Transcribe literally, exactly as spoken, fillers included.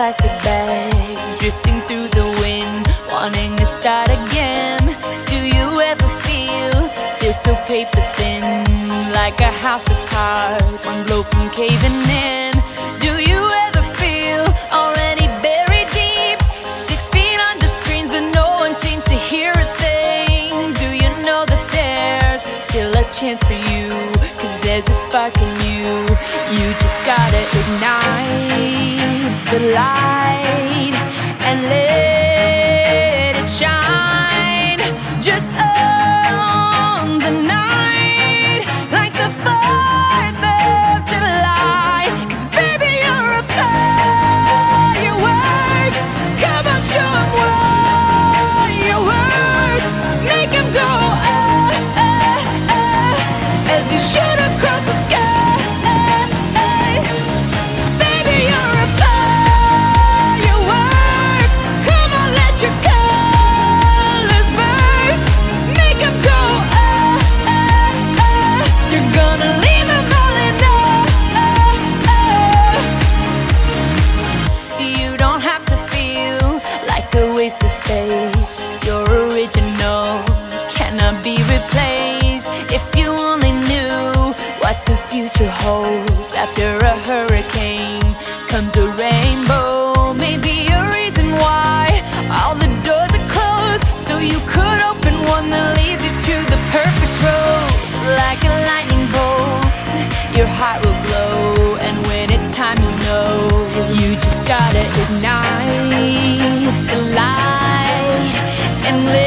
plastic bag, drifting through the wind, wanting to start again. Do you ever feel, feel so paper thin, like a house of cards, one blow from caving in? Do you ever feel already buried deep, six feet under screens but no one seems to hear a thing? Do you know that there's still a chance for you, cause there's a spark in you? You just gotta ignite the light and let it shine. Just own the night like the fourth of July. Cause baby, you're a firework. Come on, show 'em what you work. Make 'em go ah, ah, ah, as you shoot across the sky. Baby, you're a firework. Come on, let your colors burst. Make 'em go ah, ah, ah. You're gonna leave 'em all in awe. You don't have to feel like a wasted space. You're original, cannot be replaced. If you only knew what the future holds, after a hurricane comes a rainbow. Maybe a reason why all the doors are closed, so you could open one that leads you to the perfect road. Like a lightning bolt, your heart will glow, and when it's time you'll know. You just gotta ignite the light and live